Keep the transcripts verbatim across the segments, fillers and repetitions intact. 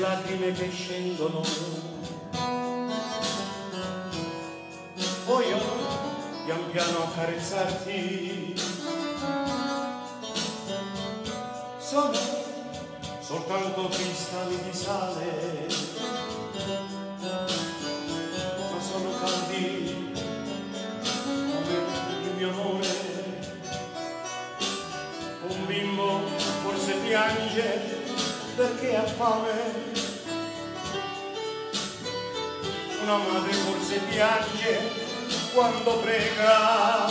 lacrime che scendono, vogliono pian piano accarezzarti, sono soltanto cristalli di sale, ma sono caldi come il mio amore. Un bimbo forse piange perché ha fame, una madre forse piange quando prega,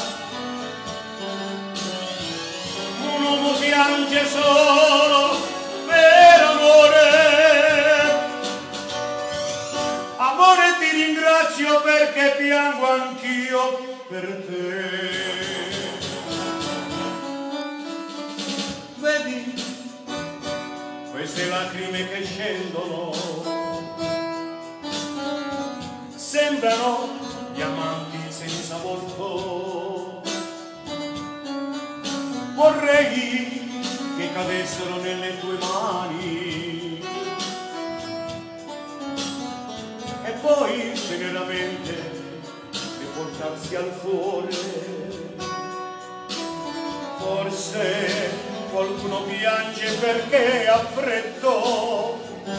un uomo piange solo per amore. Amore, ti ringrazio perché piango anch'io per te. Vedi queste lacrime che scendono, sembrano diamanti senza volto. Vorrei che cadessero nelle tue mani e poi teneramente riportarsi al cuore. Forse qualcuno piange perché ha freddo,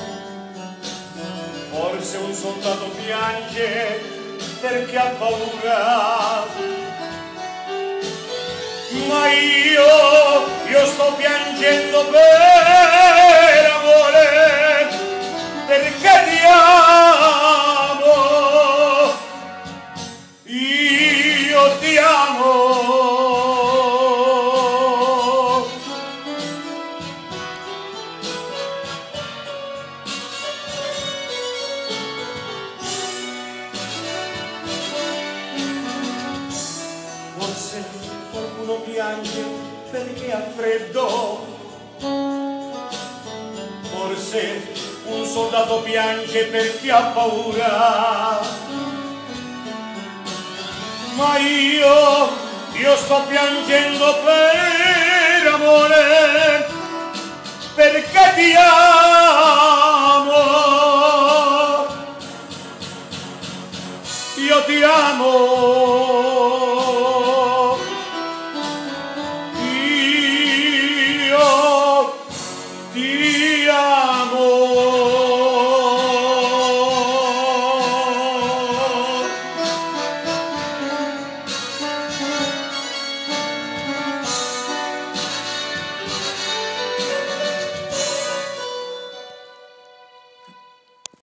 forse un soldato piange perché ha paura, ma io, io sto piangendo per amore, perché ti amo, io ti amo. Forse qualcuno piange perché ha freddo, forse un soldato piange perché ha paura, ma io, io sto piangendo per amore, perché ti amo, io ti amo.